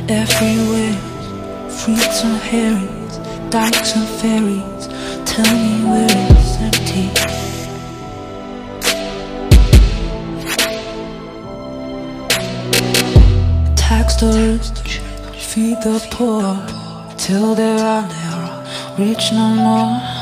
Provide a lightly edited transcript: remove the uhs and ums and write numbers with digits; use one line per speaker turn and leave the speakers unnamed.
everywhere. Fruits and herrings, dykes and ferries. Tell me where it's empty. Tax the rich, feed the poor, till there are rich no more.